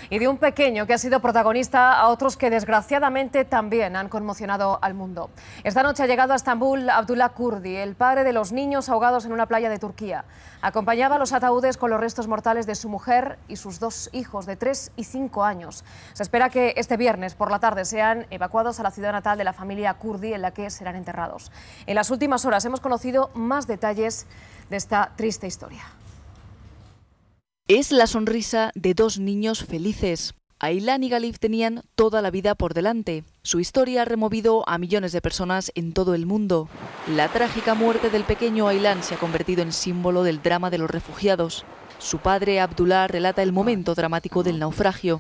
y de un pequeño que ha sido protagonista a otros que desgraciadamente también han conmocionado al mundo. Esta noche ha llegado a Estambul Abdullah Kurdi, el padre de los niños ahogados en una playa de Turquía. Acompañaba los ataúdes con los restos mortales de su mujer y sus dos hijos de 3 y 5 años. Se espera que este viernes por la tarde sean evacuados a la ciudad natal de la familia Kurdi, en la que serán enterrados. En las últimas horas hemos conocido más detalles de esta triste historia. Es la sonrisa de dos niños felices. Aylan y Galif tenían toda la vida por delante. Su historia ha removido a millones de personas en todo el mundo. La trágica muerte del pequeño Aylan se ha convertido en símbolo del drama de los refugiados. Su padre, Abdullah, relata el momento dramático del naufragio.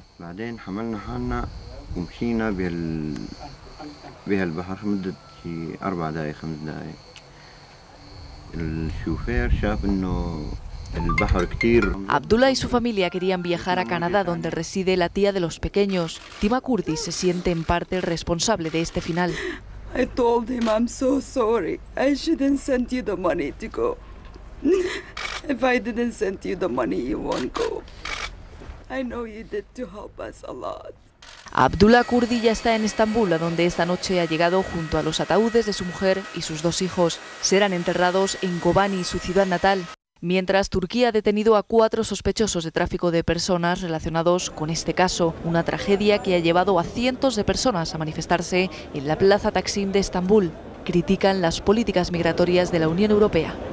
Abdullah y su familia querían viajar a Canadá, donde reside la tía de los pequeños. Dima Kurdi se siente en parte el responsable de este final. I told him I'm so sorry. I shouldn't send you the money to go. If I didn't send you the money, you won't go. I know you did to help us a lot. Abdullah Kurdi ya está en Estambul, a donde esta noche ha llegado junto a los ataúdes de su mujer y sus dos hijos. Serán enterrados en Kobani, su ciudad natal. Mientras, Turquía ha detenido a 4 sospechosos de tráfico de personas relacionados con este caso, una tragedia que ha llevado a cientos de personas a manifestarse en la plaza Taksim de Estambul. Critican las políticas migratorias de la Unión Europea.